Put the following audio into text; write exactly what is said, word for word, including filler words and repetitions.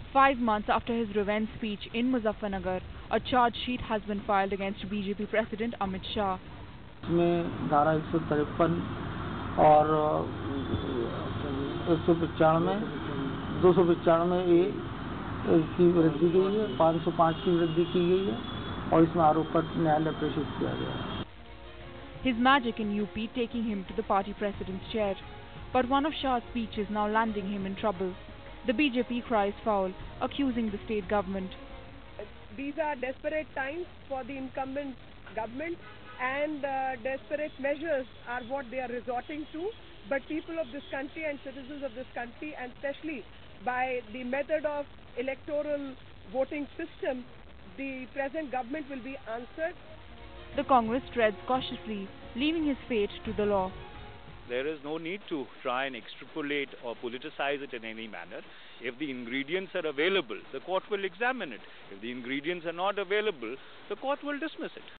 Five months after his revenge speech in Muzaffarnagar, a charge sheet has been filed against B J P President Amit Shah. इसमें धारा एक सौ तिरपन और एक सौ पचानवे दो सौ पचानवे ए की वृद्धि की गई है, पाँच सौ पाँच की वृद्धि की गई है और इसमें आरोप पत्र न्यायालय प्रेषित किया गया है. His magic in U P taking him to the party president's chair. But one of Shah's speeches now landing him in trouble. The B J P cries foul, accusing the state government. These are desperate times for the incumbent government, and uh, desperate measures are what they are resorting to. But people of this country and citizens of this country, and especially by the method of electoral voting system, the present government will be answered. The Congress treads cautiously, leaving his fate to the law. There is no need to try and extrapolate or politicize it in any manner. If the ingredients are available, the court will examine it. If the ingredients are not available, the court will dismiss it.